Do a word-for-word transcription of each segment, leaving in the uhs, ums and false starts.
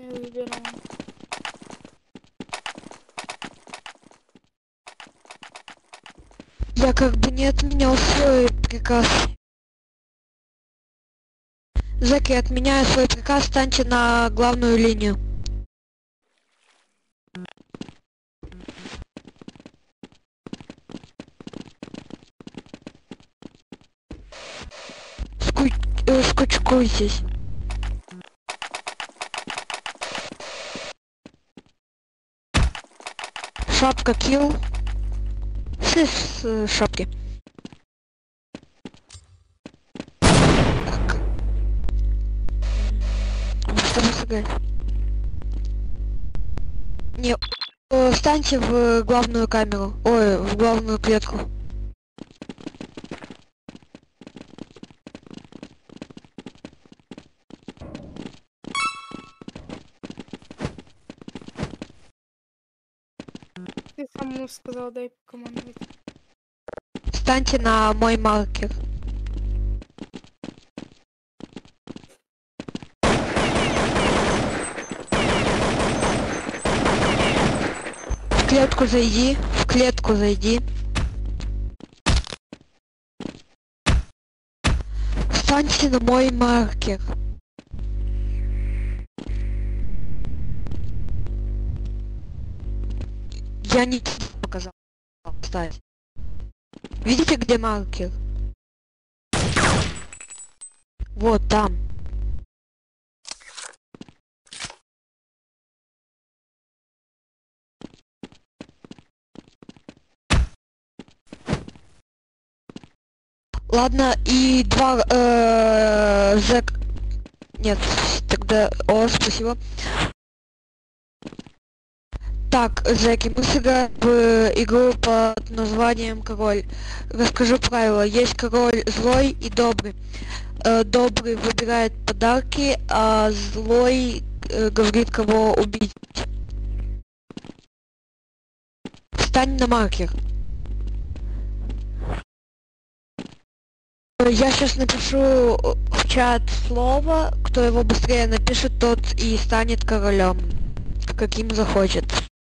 не выбираем. Я как бы не отменял свой приказ. Зэк, я отменяю свой приказ, станьте на главную линию. Ску... э, скучкуйтесь. Шапка килл. С, с э, шапки. Что вы сыграли? Не, э, встаньте в главную камеру. Ой, в главную клетку. Ты сам ему сказал, дай командовать. Встаньте на мой маркер. В клетку зайди, в клетку зайди. Встаньте на мой маркер. Я не показал, кстати. Видите, где маркер? Вот там. Ладно, и два э, зэк... Нет, тогда... О, спасибо. Так, зэки, мы сыграем в игру под названием Король. Расскажу правила. Есть король злой и добрый. Э, добрый выбирает подарки, а злой э, говорит, кого убить. Встань на маркер. Я сейчас напишу в чат слово, кто его быстрее напишет, тот и станет королем, каким захочет.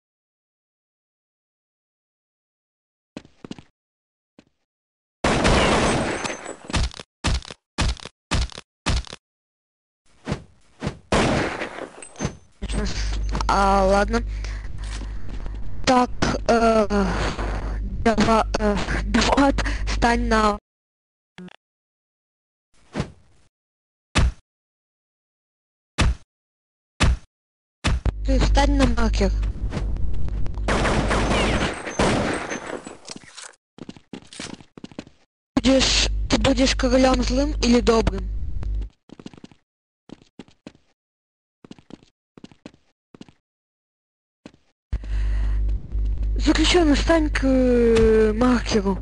А, ладно. Так, э, дава, э, Дават, стань на... Ты встань на маркер. Будешь, ты будешь королем злым или добрым? Заключенный, встань к э, маркеру.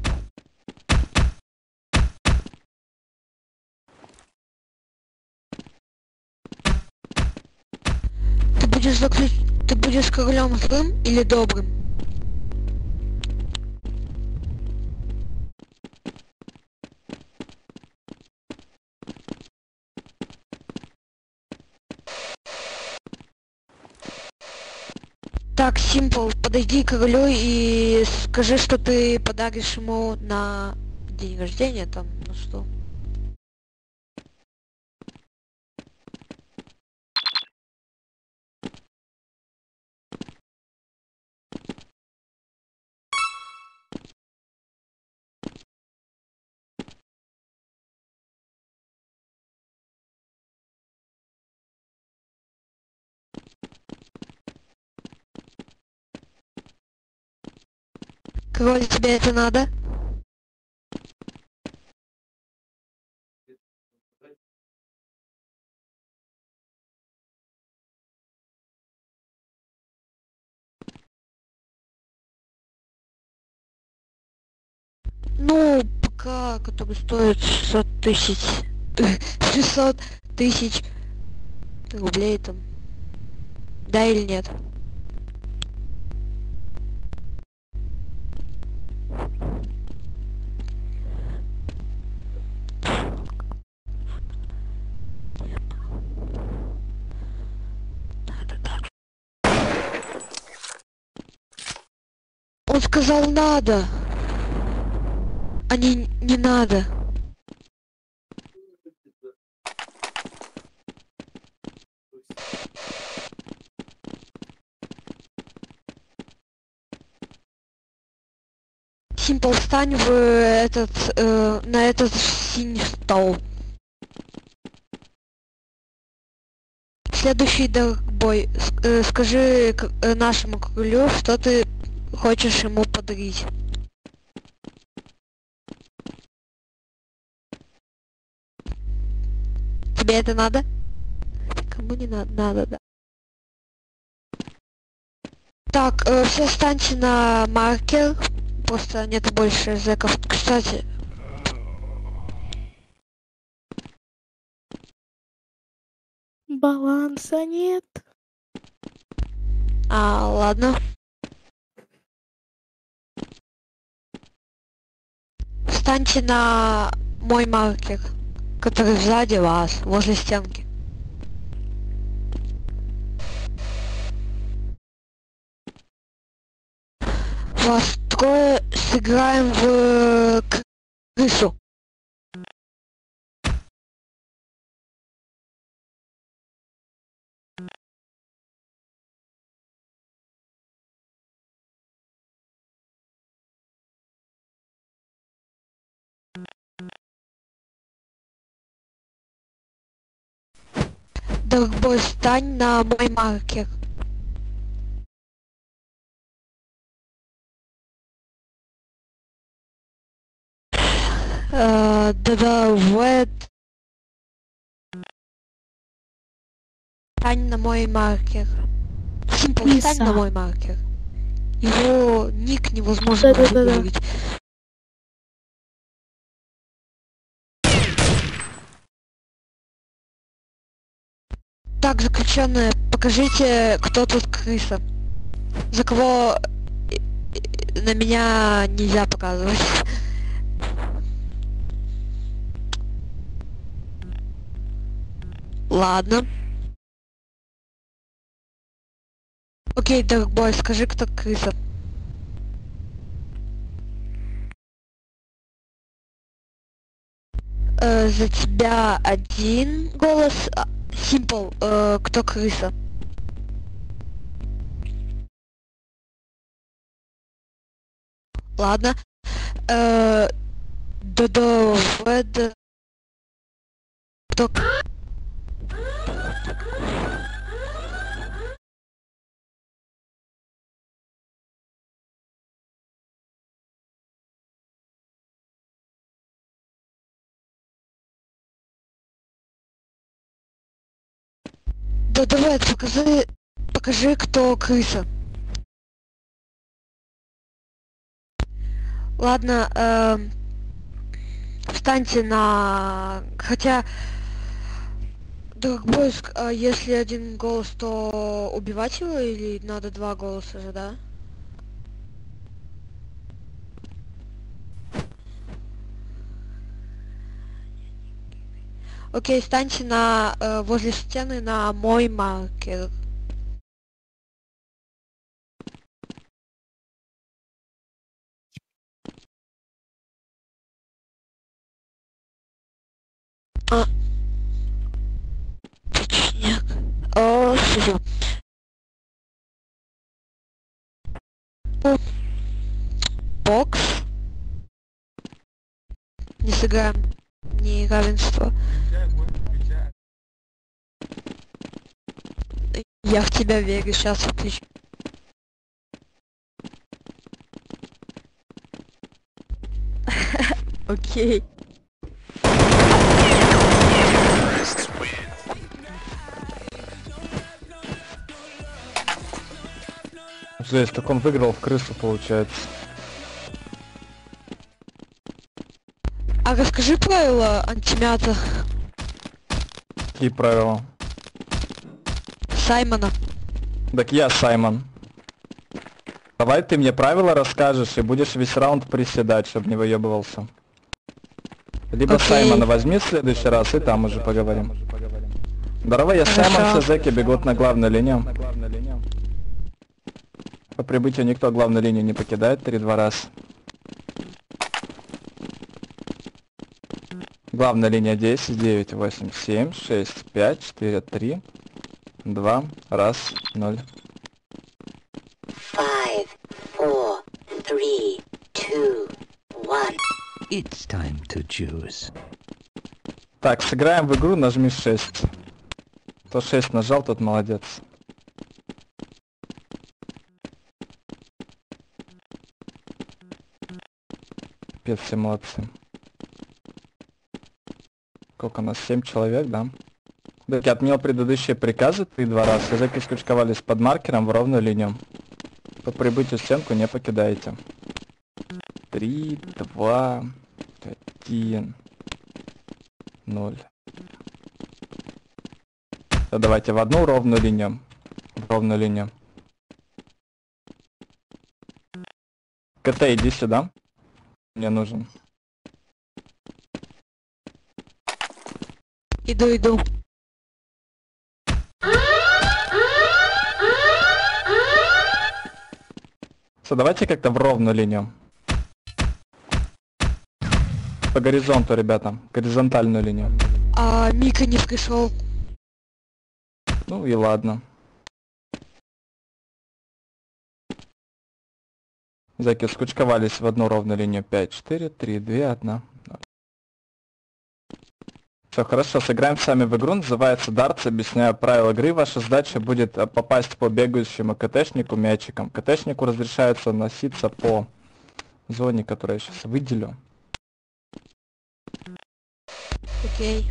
Ты будешь заключ... Ты будешь королем злым или добрым? Так, Симпл, подойди к королю и скажи, что ты подаришь ему на день рождения, там, ну что. Король, тебе это надо? Ну, ПК, который стоит шестьсот тысяч... шестьсот тысяч рублей там. Да или нет? Надо Он сказал надо. А не, не надо. Симпл, встань в этот, э, на этот синий стол. Следующий дорогой, э, скажи к, э, нашему королю, что ты хочешь ему подарить. Тебе это надо? Кому не надо? Надо, да. Так, э, все встаньте на маркер. Просто нет больше зэков. Кстати, Баланса нет. а, ладно. Встаньте на мой маркер, который сзади вас, возле стенки. Вас трое, сыграем в крысу. Дорогой, встань на мой маркер. Э, Да-да, Вэд. Встань на мой маркер. Симпл, встань на мой маркер. Его ник невозможно Да-да-да-да. выговорить. Так, заключенные, покажите, кто тут крыса. За кого э, э, на меня нельзя показывать. Ладно. Окей, дорогой, скажи, кто крыса. Э, за тебя один голос. Симпл, э, кто крыса? Ладно. Э, Додо, Вэд. Кто? Да давай, покажи, покажи, кто крыса. Ладно, эм, встаньте на... Хотя... Дорогой, ск- а если один голос, то убивать его или надо два голоса же, да? Окей, встаньте на... э, возле стены на мой маркер. А. Точняк. О, всё. Бокс. Не сыграем. Не равенство. Я в тебя верю, сейчас включу. Окей. Жесть, так он выиграл в крысу, получается. А расскажи правила антимята Какие правила? Саймона. Так я Саймон. Давай ты мне правила расскажешь и будешь весь раунд приседать, чтобы не выебывался. Либо Окей. Саймона возьми в следующий раз и там уже поговорим. Здорово, я Хорошо. Саймон, все зэки бегут на главную линию. По прибытию никто главную линию не покидает. Три-два раз. Главная линия десять, девять, восемь, семь, шесть, пять, четыре, три, два, раз, ноль. Five, four, three, two, one. It's time to choose. Так, сыграем в игру, нажми шесть. Кто шесть нажал, тот молодец. Пец, все молодцы. Сколько у нас? семь человек, да? Так, я отменил предыдущие приказы, ты два раза. Зэки скучковались под маркером в ровную линию. По прибытию в стенку не покидаете. Три, два, один, ноль. Да, давайте в одну ровную линию. В ровную линию. КТ, иди сюда. Мне нужен. Иду, иду. Все, давайте как-то в ровную линию. По горизонту, ребята. Горизонтальную линию. А Мика не пришел. Ну и ладно. Зэки скучковались в одну ровную линию. пять, четыре, три, два, один. Все, хорошо, сыграем сами в игру, называется дартс, объясняю правила игры. Ваша задача будет попасть по бегающему КТшнику мячиком. КТшнику разрешается носиться по зоне, которую я сейчас выделю. Окей.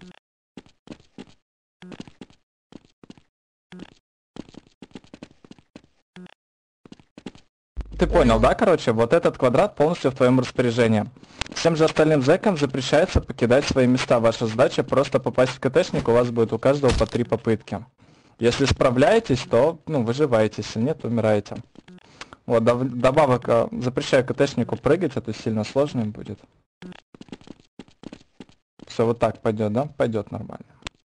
Ты понял, да, короче? Вот этот квадрат полностью в твоем распоряжении. Всем же остальным зэкам запрещается покидать свои места. Ваша задача просто попасть в КТшник, у вас будет у каждого по три попытки. Если справляетесь, то, ну, выживаете, если нет, умираете. Вот, дов- добавок, э, запрещаю КТшнику прыгать, это сильно сложно им будет. Все, вот так пойдет, да? Пойдет нормально.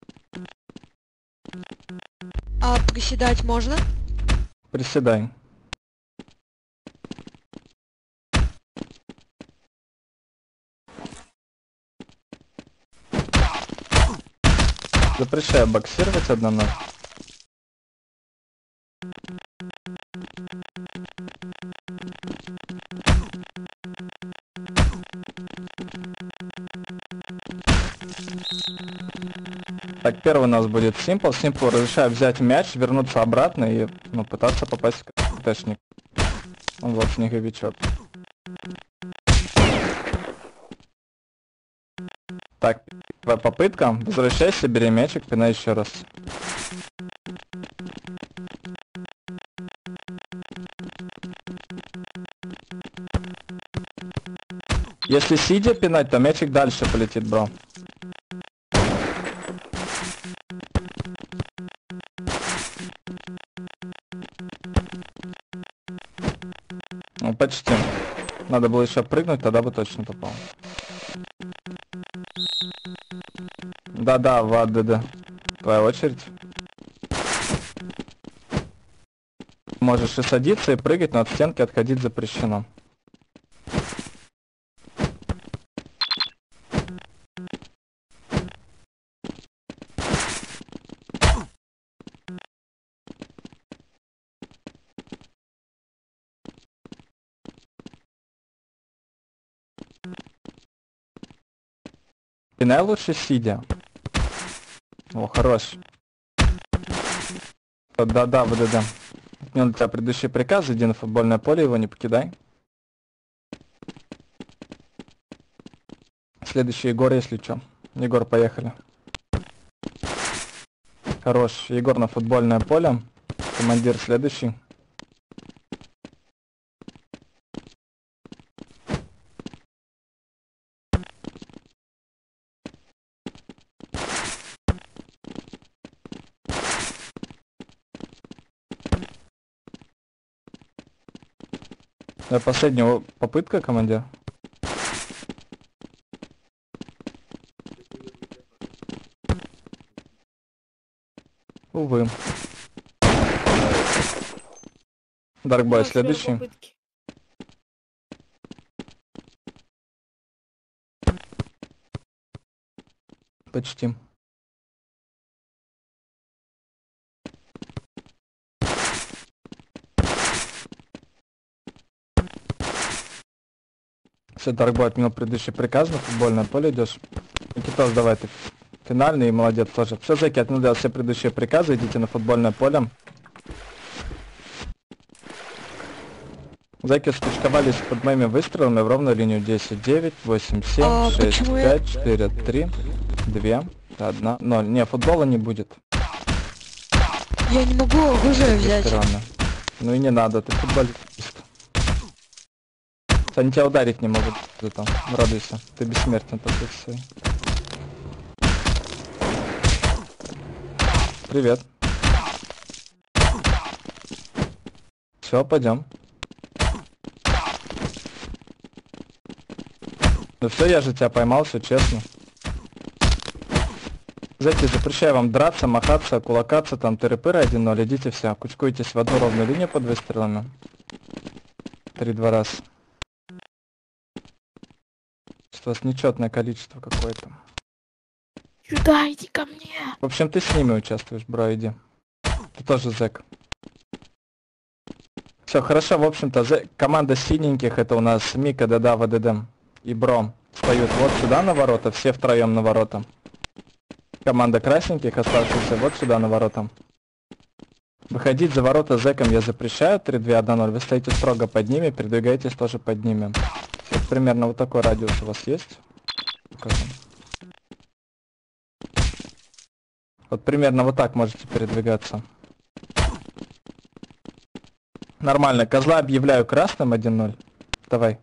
А приседать можно? Приседай. Запрещаю боксировать одному. Так, первый у нас будет Simple. Simple разрешаю взять мяч, вернуться обратно и, ну, пытаться попасть в КТшник. Вот снеговичок. Так, первая попытка. Возвращайся, бери мячик, пинай еще раз. Если сидя пинать, то мячик дальше полетит, бро. Ну, почти. Надо было еще прыгнуть, тогда бы точно попал. Да-да, в АДД. Твоя очередь. Можешь и садиться, и прыгать, но от стенки отходить запрещено. Пинай лучше сидя. О, хорош. Да-да, ВДД. Отменил для тебя предыдущий приказ, иди на футбольное поле, его не покидай. Следующий Егор, если что. Егор, поехали. Хорош. Егор на футбольное поле. Командир следующий. Да, последняя попытка, командир. Увы. Даркбой, Да, с первой следующий. попытки. Почти. Все, Даркбой отменил предыдущий приказ, на футбольное поле идешь. Никитос, давай ты финальный и молодец тоже. Все, зэки, отменил все предыдущие приказы, идите на футбольное поле. Зэки скучковались под моими выстрелами в ровную линию. Десять, девять, восемь, семь, А шесть, почему я- пять, четыре, три, два, один, ноль. Не, футбола не будет. Я не могу оружие взять. Странно. Ну и не надо, ты футболист. Они тебя ударить не могут, ты там, радуйся. Ты бессмертен после всей. Привет. Все, пойдем. Ну все, я же тебя поймал, все честно. Зайти, запрещаю вам драться, махаться, кулакаться, там тыры-пыры один ноль, идите все, кучкуйтесь в одну ровную линию под выстрелами. Три-два раз. Что у вас нечетное количество какое-то. Сюда иди ко мне. В общем, ты с ними участвуешь, бро, иди. Ты тоже зэк. Все, хорошо, в общем-то, зэ... команда синеньких, это у нас Мика, Дада, ВДД и Бро, встают вот сюда на ворота, все втроем на ворота. Команда красненьких, оставшихся вот сюда на ворота. Выходить за ворота зэком я запрещаю, три, два, один, ноль. Вы стоите строго под ними, передвигаетесь тоже под ними. Вот примерно вот такой радиус у вас есть. Покажу. Вот примерно вот так можете передвигаться. Нормально, козла объявляю красным один ноль. Давай.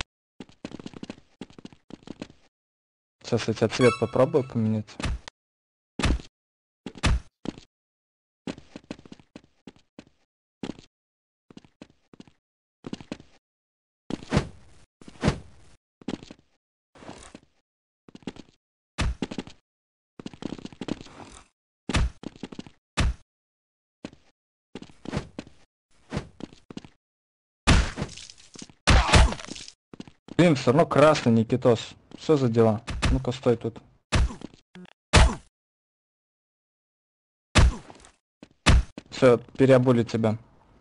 Сейчас я тебя цвет попробую поменять. Блин, все равно красный, Никитос. Что за дела? Ну-ка, стой тут. Все, переобули тебя.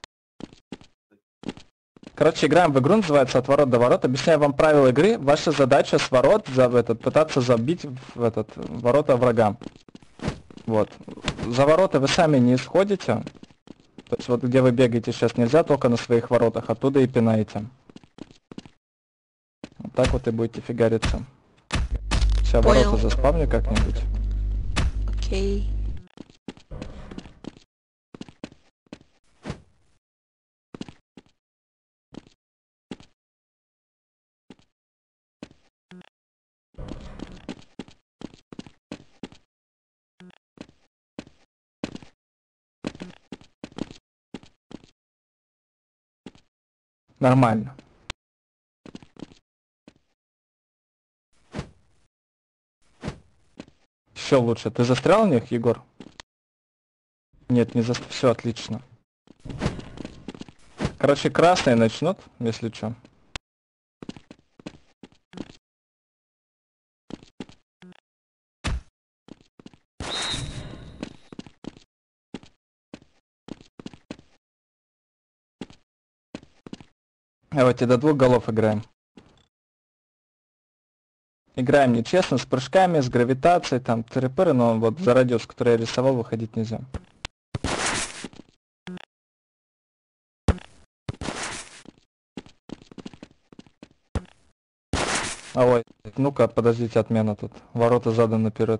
Короче, играем в игру, называется «От ворот до ворот». Объясняю вам правила игры. Ваша задача с ворот за этот, пытаться забить в этот, ворота врага. Вот. За ворота вы сами не исходите. То есть вот где вы бегаете сейчас нельзя, только на своих воротах. Оттуда и пинаете. Вот так вот и будете фигариться. Сейчас Понял. ворота заспавню как-нибудь. Окей. Нормально. Еще лучше. Ты застрял в них, Егор? Нет, не застрял. Все отлично. Короче, красные начнут, если что. Давайте до двух голов играем. Играем нечестно, с прыжками, с гравитацией, там, тыры-пыры, но вот за радиус, который я рисовал, выходить нельзя. А ой, ну-ка, подождите, отмена тут. Ворота заданы наперед.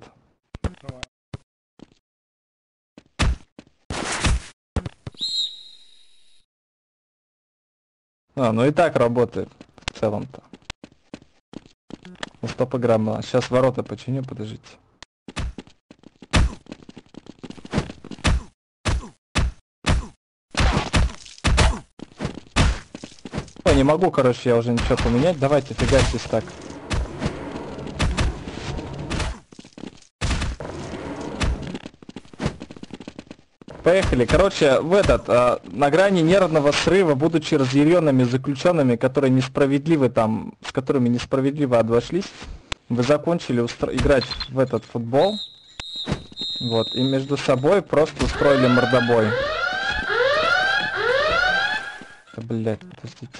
А, ну и так работает в целом-то. Ну, стоп, игра была. Сейчас ворота починю, подождите. Ой, не могу, короче, я уже ничего поменять. Давайте фигайтесь так. Поехали. Короче, в этот, а, на грани нервного срыва, будучи разъяренными заключенными, которые несправедливы там, с которыми несправедливо обошлись, вы закончили устро- играть в этот футбол. Вот, и между собой просто устроили мордобой. Да, блядь, подождите.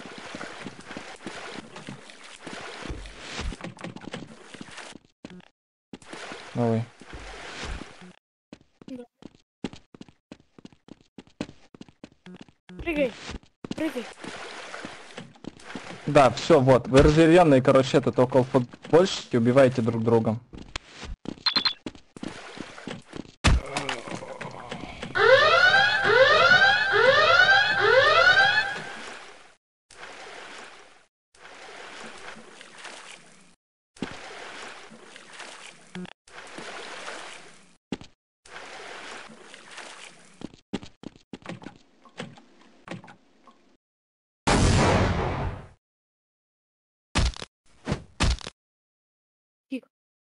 Ой. Прыгай, прыгай. Да, все, вот. Вы разъяренные, короче, этот около футбольщики, убиваете друг друга. Тихо.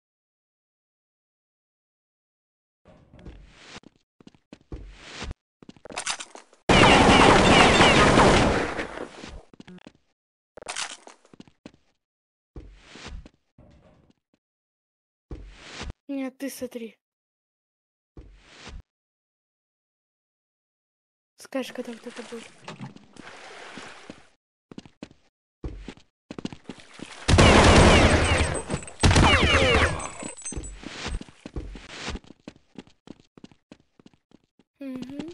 Нет, ты смотри. Скажешь, когда вот это будет. Угу.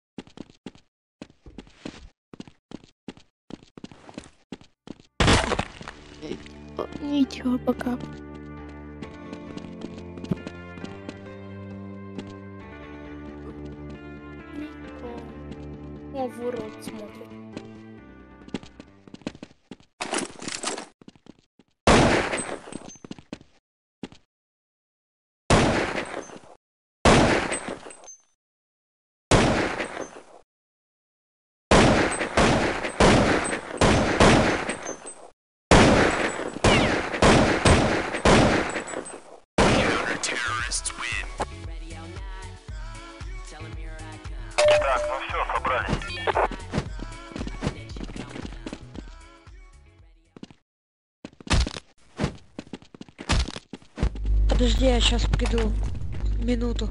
Ничего, пока. Никого. О, в урод смотрит. Так, ну все, собрались. Подожди, я сейчас приду. Минуту.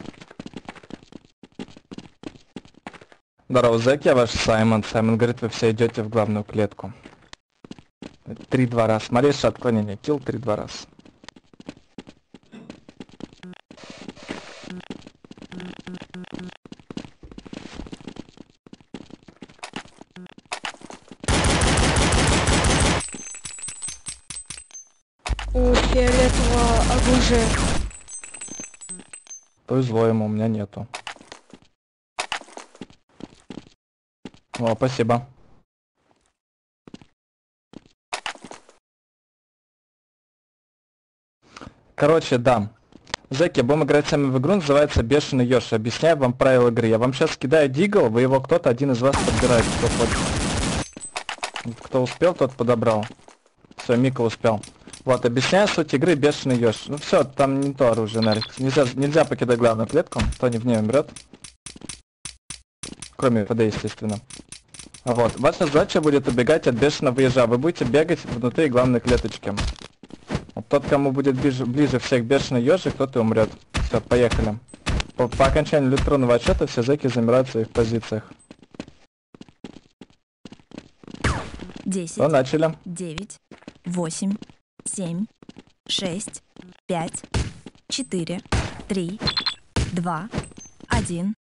Здорово, зэк, я ваш Саймон. Саймон говорит, вы все идете в главную клетку. Три-два раз. Малейшее отклонение. Килл три-два раз. У фиолетового оружия. Повезло ему, у меня нету. О, спасибо. Короче, да. Зэки, будем играть с вами в игру, называется Бешеный Ёж. Объясняю вам правила игры. Я вам сейчас кидаю дигл, вы его кто-то, один из вас подбирает, кто хочет. Кто успел, тот подобрал. Все, Мика успел. Вот, объясняю суть игры Бешеный Ёж. Ну все, там не то оружие, Нарик. Нельзя, нельзя покидать главную клетку, кто не в ней умрет. Кроме ПД, естественно. Вот, ваша задача будет убегать от бешеного ежа. Вы будете бегать внутри главной клеточки. Вот тот, кому будет ближе, ближе всех бешеный ежик, тот и умрет. Все, поехали. По, по окончанию электронного отчета все зэки замирают в своих позициях. десять, Ну, начали. девять, восемь, семь, шесть, пять, четыре, три, два, один.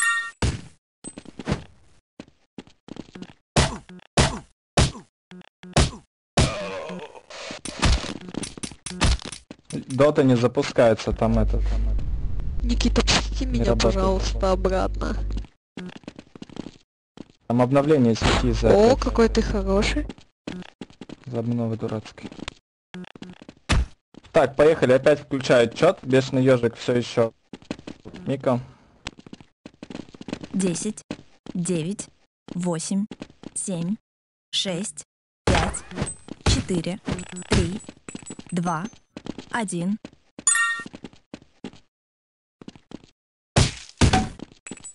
Дота не запускается, там это, там это. Никита, пусти меня, работает. пожалуйста, обратно. Там обновление сети за О, опять. какой ты хороший. За обновы дурацкий. Так, поехали, опять включаю отчет. Бешеный ежик все еще. Мика. десять, девять, восемь, семь, шесть, пять, четыре, три, два, один.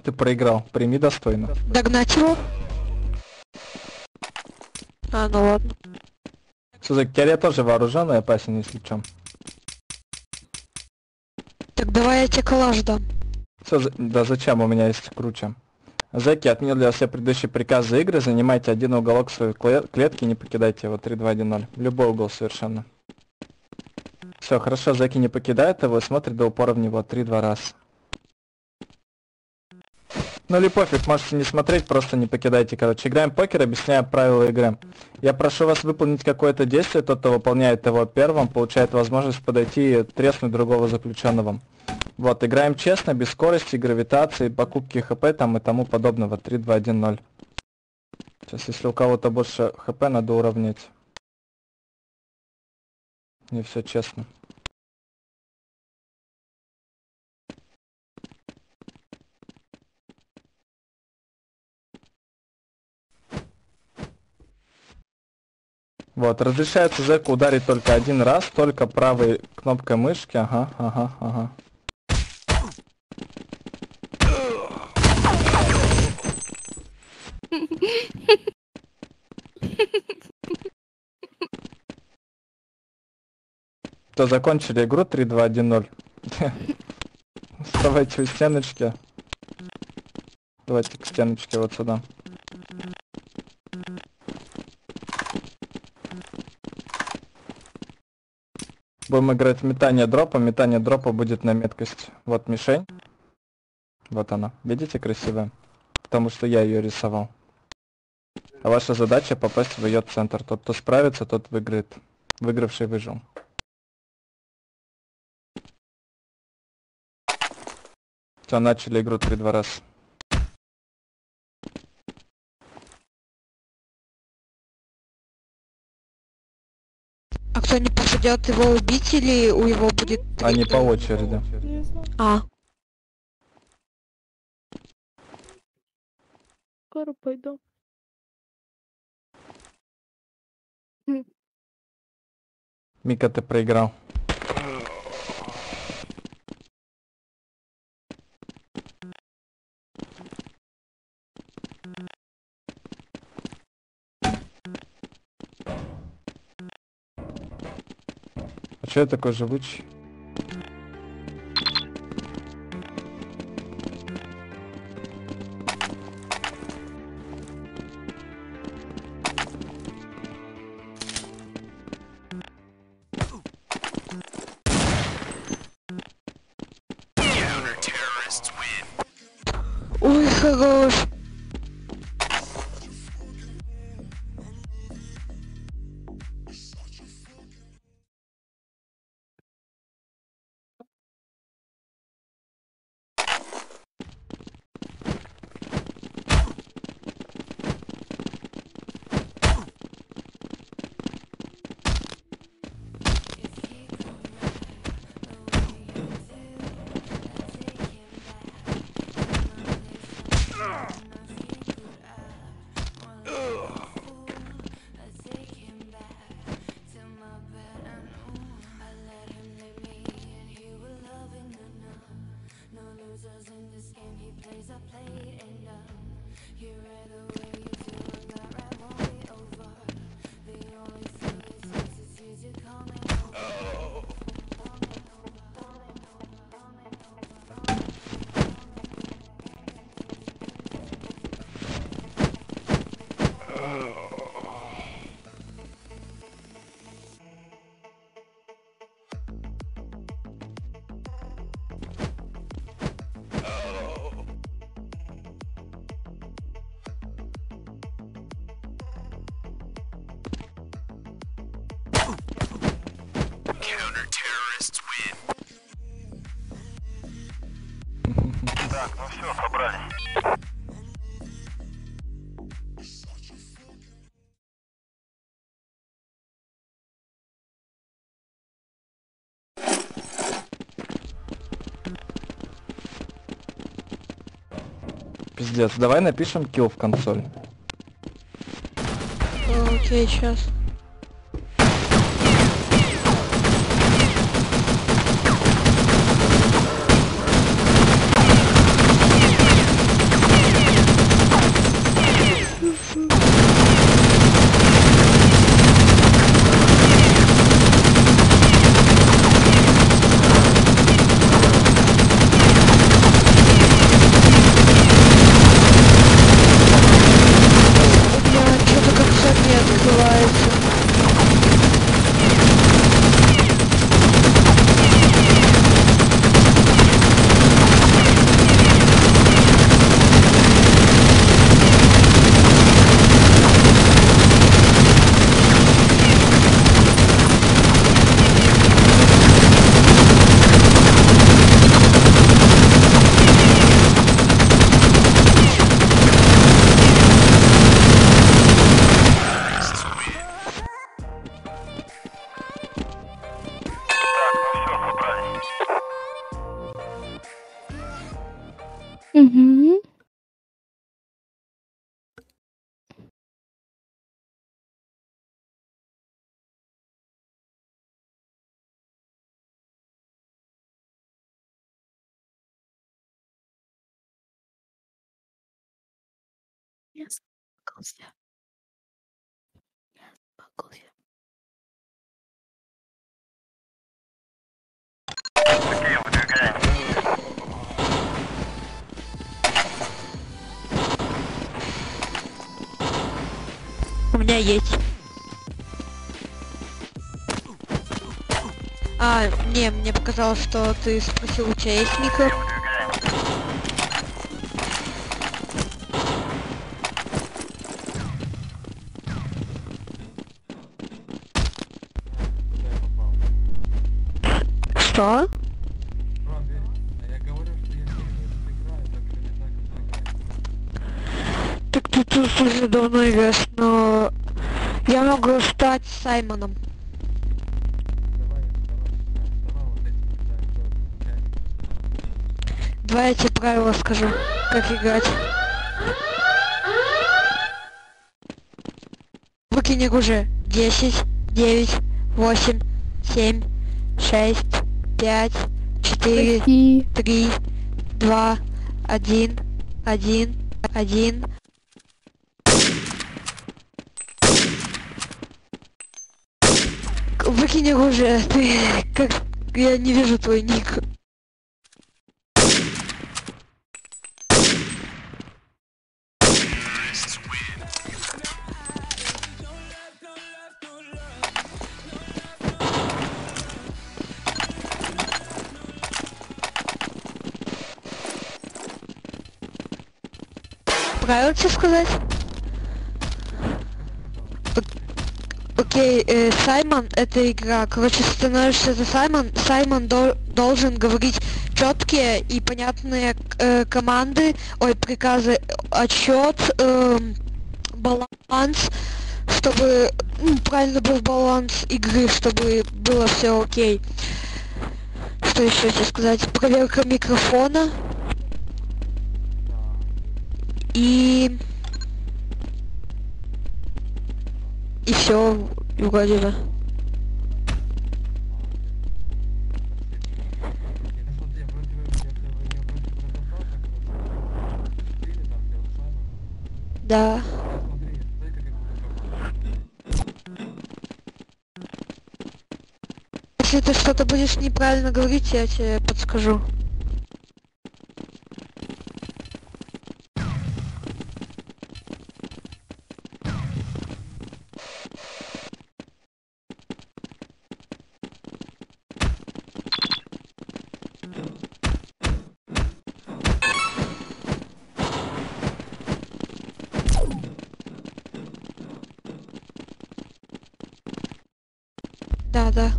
Ты проиграл, прими достойно. Догнать его? А, ну ладно. Сузак, я тоже вооруженный, опасен, если в чем. Так давай я тебе коллаж дам. Всё, за- да зачем, у меня есть круче. Зэки, отменил для себя предыдущие приказы игры, занимайте один уголок своей кле- клетки, не покидайте его, три, два, один, ноль. Любой угол совершенно. Все, хорошо, зэки не покидают его, смотрят до упора в него, три, два раз. Ну или пофиг, можете не смотреть, просто не покидайте, короче. Играем в покер, объясняю правила игры. Я прошу вас выполнить какое-то действие, тот, кто выполняет его первым, получает возможность подойти и треснуть другого заключенного. Вот, играем честно, без скорости, гравитации, покупки хп там и тому подобного. три, два, один, ноль. Сейчас, если у кого-то больше хп, надо уравнять. Не все честно. Вот, разрешается зэку ударить только один раз, только правой кнопкой мышки. Ага, ага, ага. То закончили игру три, два, один, ноль. Вставайте у стеночки. Давайте к стеночке вот сюда. Будем играть в метание дропа. Метание дропа будет на меткость. Вот мишень. Вот она. Видите, красивая? Потому что я ее рисовал. А ваша задача попасть в ее центр. Тот, кто справится, тот выиграет. Выигравший выжил. Все, начали игру три-два раз. А кто не пожадет его убить или у его будет... Они по очереди. Не знаю. А, Скоро пойду. Мика, ты проиграл. А чё я такой живучий? ой, хорош. Так, ну все, собрались. Пиздец, давай напишем килл в консоль. Окей, сейчас. Угу. Я спакался. Я спакался. Окей, выдвигаем. У меня есть. А, не, мне показалось, что ты спросил, у тебя есть микро? Что? Так ты тут уже давно играешь, но я могу стать Саймоном. Давай я тебе правила скажу, как играть. Выкинь оружие. десять, девять, восемь, семь, шесть, пять, четыре, Прости. три, два, один, один, один. Выкинь оружие, ты как... Я не вижу твой ник. Правильно тебе сказать? Окей, э, Саймон — это игра. Короче, становишься за Саймон. Саймон дол- должен говорить четкие и понятные э, команды, ой, приказы, отчет, э, баланс, чтобы ну, правильно был баланс игры, чтобы было все окей. Что еще тебе сказать? Проверка микрофона. И... И все, вроде бы. Да. Если ты что-то будешь неправильно говорить, я тебе подскажу. Да, да.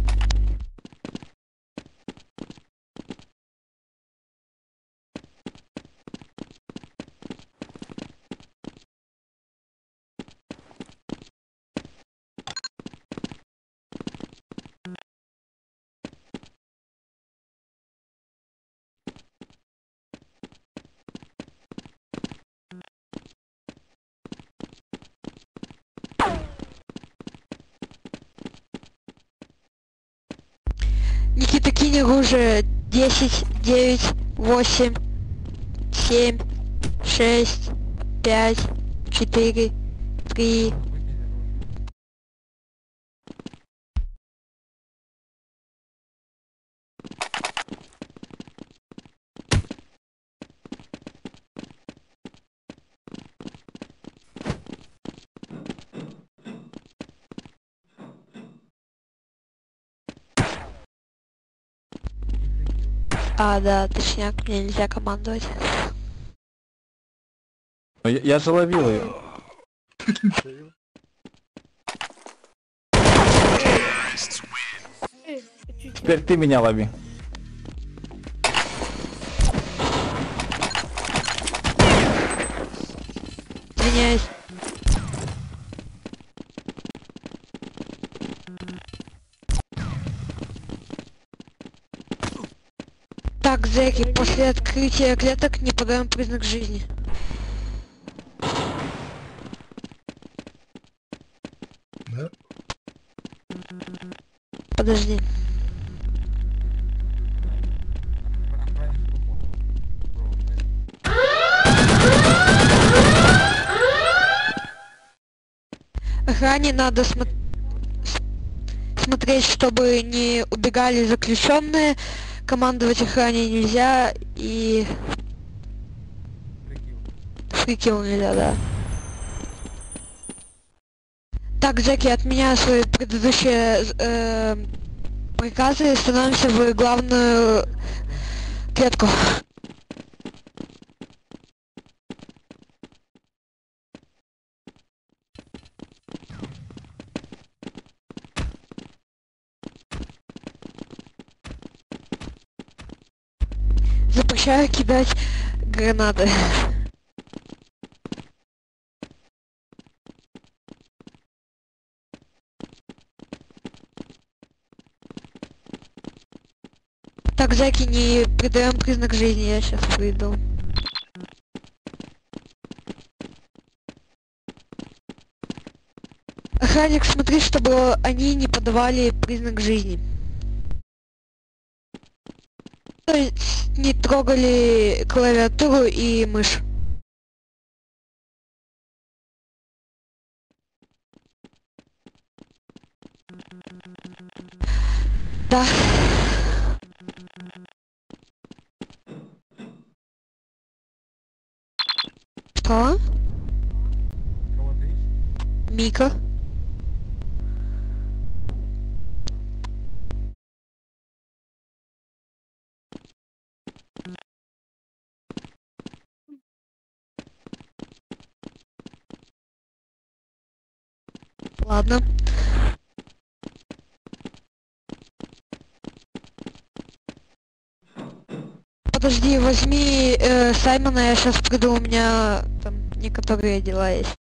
Никита, кинь оружие. десять, девять, восемь, семь, шесть, пять, четыре, три. А, да, точняк, мне нельзя командовать. Ну, Я, я же ловил ее. Э, чуть-чуть. Теперь ты меня лови. Извиняюсь. Так, зэки, после открытия клеток не подаем признак жизни. Да? Подожди. Охране надо смо- с- смотреть, чтобы не убегали заключенные. Командовать охране нельзя и... Фрикил нельзя, да. Так, зэки, отменяю свои предыдущие э, приказы и становимся в главную клетку. Запрещаю кидать гранаты. Так, зэки, не придаем признак жизни, я сейчас приду. Охранник, смотри, чтобы они не подавали признак жизни. То есть не трогали клавиатуру и мышь. Да. Что? Мика. Ладно. Подожди, возьми э, Саймона, я сейчас приду, у меня там некоторые дела есть.